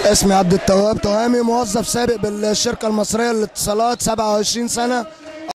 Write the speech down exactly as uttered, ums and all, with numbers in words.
اسمي عبد التواب تهامي، موظف سابق بالشركة المصرية للاتصالات سبعة وعشرين سنة.